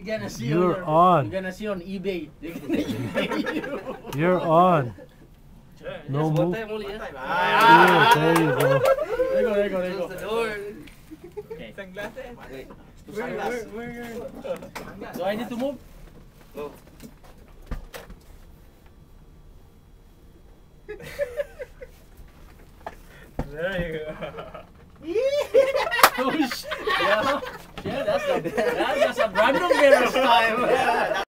You're gonna see You're on. You're gonna see on eBay. They're gonna eBay you. You're on. No move. There you go. There you go. There you go. Close the door. Okay. Sunglasses. Wait. Where? Do I need to move? Go. There you go. Oh shit! Yeah, that's a random mirror time.